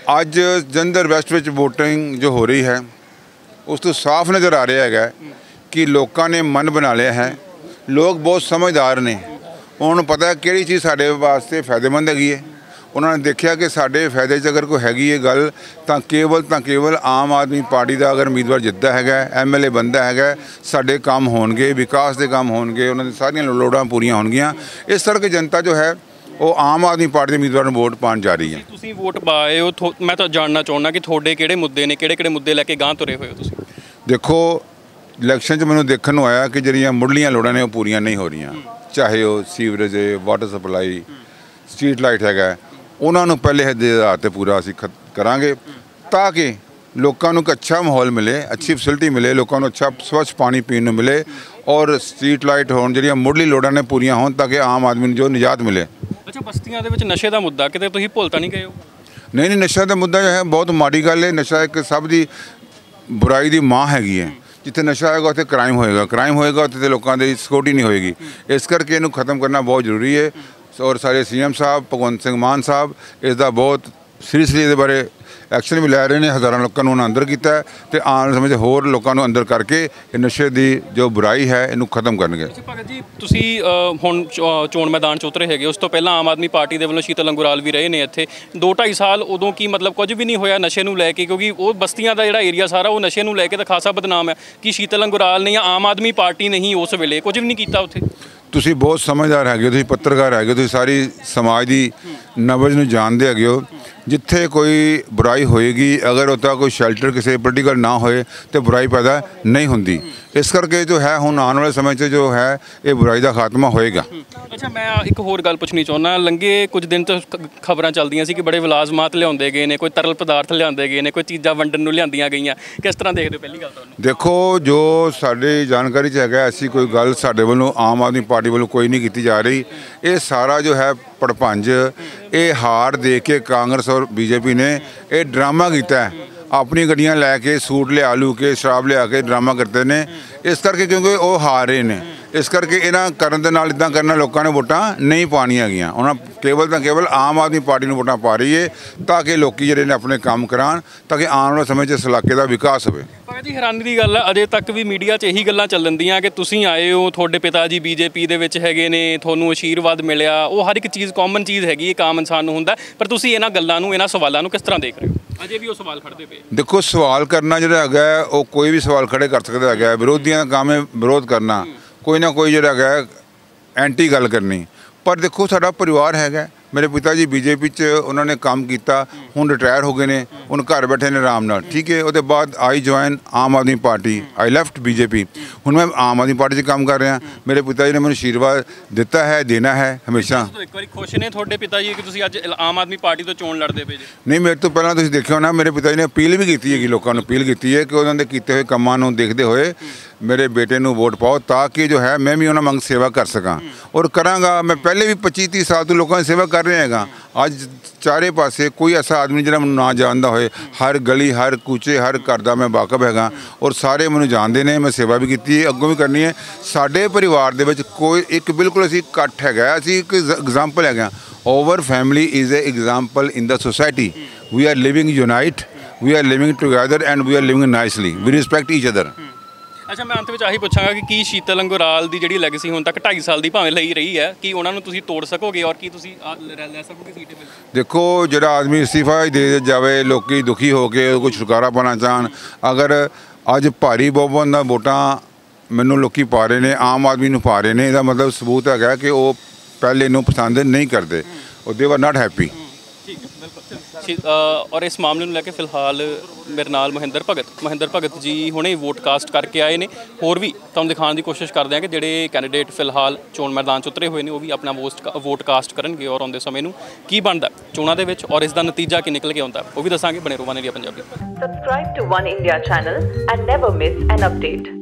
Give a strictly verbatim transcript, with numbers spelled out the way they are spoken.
ਅੱਜ ਜਲੰਧਰ ਵੈਸਟ ਵਿੱਚ ਵੋਟਿੰਗ ਜੋ ਹੋ ਰਹੀ है उस तो साफ नज़र आ रहा है कि लोगों ने मन बना लिया है। लोग बहुत समझदार ने, उन्होंने पता है किहड़ी चीज़ साडे वास्ते फायदेमंद हैगी है। उन्होंने देखा कि साडे फायदे च अगर कोई हैगी है गल तो केवल तो केवल आम आदमी पार्टी का अगर उम्मीदवार जितदा है, एम एल ए बनता है, साडे काम होणगे, विकास के काम होणगे, उन्होंने सारियां लोड़ां पूरियां होणगियां। इस तरह की जनता जो है वो आम आदमी पार्टी के उम्मीदवार वोट पाने जा रही है। तुसीं वोट पाए हो, मैं तो जानना चाहुंदा कि थोड़े किहड़े मुद्दे ने, किहड़े किहड़े मुद्दे लैके गांह तुरे हुए हो तुसीं? देखो इलैक्शन च मैनूं देखण नूं आया कि जिहड़ियां मुढ़लियां लोड़ां ने वो पूरीआं नहीं हो रही, चाहे वो सीवरेज है, वाटर सप्लाई, स्ट्रीट लाइट हैगा, उन्हां नूं पहले आधार ते पूरा असीं करांगे ताकि लोगों को अच्छा माहौल मिले, अच्छी फैसिलिटी मिले, लोगों को अच्छा स्वच्छ पानी पीने को मिले और स्ट्रीट लाइट होण जिहड़ियां मुढ़ली लोड़ां ने पूरीआं होण ताकि आम आदमी नूं जो निजात मिले। अच्छा, बस्तियां दे विच नशे दा मुद्दा किते तुसीं भुल तां नहीं गए हो? नहीं नहीं, नशा का मुद्दा जो है बहुत माड़ी गल है। नशा एक सब दी बुराई की माँ हैगी है। जिथे नशा होएगा उत्थे क्राइम होएगा, क्राइम होएगा उत्थे लोगों की सिक्योरिटी नहीं होएगी। इस करके इनू खत्म करना बहुत जरूरी है और सारे सी एम साहब भगवंत सिंह मान साहब इसका बहुत सीरीयसली इस बारे एक्शन भी लै रहे हैं। हज़ारों लोगों को अंदर किया तो आने वाले समय में होर लोगों को अंदर करके नशे की जो बुराई है इनू खत्म करनगे। भगत जी, तुसीं हुण चोण मैदान च उतरे हैगे, उस तो पहला आम आदमी पार्टी के वल्लों शीतल लंगोराल भी रहे ने इत्थे दो ढाई साल। उदों की मतलब कुछ भी नहीं होया नशे नूं लैके, क्योंकि वो बस्तियां का जिहड़ा एरिया सारा वो नशे नूं लैके तो खासा बदनाम है कि शीतल लंगोराल ने या आम आदमी पार्टी ने ही उस वेले कुछ भी नहीं किया उत्थे। तुसीं बहुत समझदार हैगे, तुसीं पत्रकार हैगे, तुसीं सारी समाज की नबज नूं जानदे हैगे हो। जिथे कोई बुराई होएगी अगर उसका कोई शैल्टर किसी पोलिटिकल ना होए तो बुराई पैदा नहीं होंदी। इस करके जो है हुण आने वाले समय जो है ये बुराई का खात्मा होएगा। अच्छा, मैं एक होर गल पुछनी चाहुंदा, लंघे कुछ दिन तो खबरां चलदियां सी कि बड़े मुलाजमात लिआउंदे गए ने, कोई तरल पदार्थ लिआंदे गए ने, कोई चीज़ां वंडन नूं लिआंदियां गईयां, किस तरह देखदे हो? पहली गल तुहानूं देखो, जो साडी जानकारी च हैगा ऐसी कोई गल साडे वल्लों आम आदमी पार्टी वल्लों कोई नहीं की जा रही। ये सारा जो है पड़भंज, ये हार दे के कांग्रेस और बीजेपी ने यह ड्रामा किया है। अपनी गड्डियां लैके सूट लिया लू के शराब लिया के ड्रामा करते हैं इस करके, क्योंकि वो हार रहे हैं। इस करके इन्हां करन दे नाल इदां करना लोगों ने वोटां नहीं पानियां गईयां। उन्होंने केवल तो केवल आम आदमी पार्टी नूं वोटां पा रही है ताकि लोग जिहड़े ने अपने काम करान ताकि आने वाले समय इस इलाके का विकास होवे। भगत जी, हैरानी की गल है अजे तक भी मीडिया च यही गल्लां चलन दियां कि तुसीं आए हो, तुहाडे पिता जी बीजेपी दे विच हैगे ने, तुहानूं आशीर्वाद मिलिया, वो हर एक चीज़ कॉमन चीज़ हैगी, एक आम इंसान नूं हुंदा। पर तुसीं इन्हां गल्लां नूं, इन्हां सवालों नूं किस तरह देख रहे हो? अजे भी वो सवाल खड़दे पे? देखो, सवाल करना जिहड़ा हैगा वो कोई भी सवाल खड़े कर सकदा हैगा। विरोधियों का काम है विरोध करना, कोई ना कोई जिहड़ा हैगा एंटी गल करनी। पर देखो, साडा परिवार हैगा, मेरे पिता जी बीजेपी च उन्होंने काम किया, हुण रिटायर हो गए ने, हुण घर बैठे ने आराम नाल, ठीक है। उसके बाद आई ज्वाइन आम आदमी पार्टी, आई लैफ्ट बीजेपी, हुण मैं आम आदमी पार्टी से काम कर रहा। मेरे पिता जी ने मैंने आशीर्वाद दिता है, देना है हमेशा। एक बार खुश ने थोड़े पिता जी कि तुसीं अज आम आदमी पार्टी तो चोण लड़दे पे? नहीं, मेरे तो पहला तुसीं देखिया होना मेरे पिता जी ने अपील भी की है, लोगों को अपील की है कि उन्होंने किए हुए कामां नूं देखते हुए मेरे बेटे नूं वोट पाओ ताकि जो है मैं भी उन्होंने मंग सेवा कर सकां और करांगा। मैं पहले भी पच्चीस तीस साल तो लोगों की सेवा कर रहा है। अज चारे पासे कोई ऐसा आदमी जिहड़ा मैनूं ना जानदा होए, हर गली हर कूचे हर घर दा मैं वाकफ हैगा और सारे मैनूं जानदे ने। मैं सेवा भी की है, अग्गों भी करनी है। साडे परिवार दे विच कोई एक बिल्कुल असीं कट्ठ हैगा, असीं एक एग्जाम्पल हैगा। Our family is a example in the society. We are living unite, we are living together and we are living nicely, we respect each other. अच्छा, मैं अंत में आही पूछांगा कि की शीतल लंगोराल की जिहड़ी लैगेसी हुण तक ढाई साल की भावें लई रही है, कि उन्होंने तुसीं तोड़ सकोगे और की तुसीं लै सकोगे सीट? देखो, जिहड़ा आदमी इस्तीफा दे जावे, लोग दुखी होकर कोई छुटकारा पाना चाहन, अगर अज भारी बहुमत नाल वोटां मैनूं लोग पा रहे हैं, आम आदमी नूं पा रहे हैं, इसका मतलब सबूत है कि वो पहले इनू पसंद नहीं करते, दे वर नॉट हैप्पी। और इस मामले में लैके फिलहाल मेरे नाल महेंद्र भगत महेंद्र भगत जी हुणे वोट कास्ट करके आए ने। होर भी तुहानूं दिखाने की कोशिश करते हैं कि जिहड़े कैंडीडेट फिलहाल चोण मैदान च उतरे हुए हैं वो भी अपना वोट वोट कास्ट करनगे और आउंदे समय नूं की बनदा चोणां दे विच और इसका नतीजा की निकल के आउंदा वो भी दसांगे। बने रहो one India Punjabi. Subscribe to One India channel and never miss an update.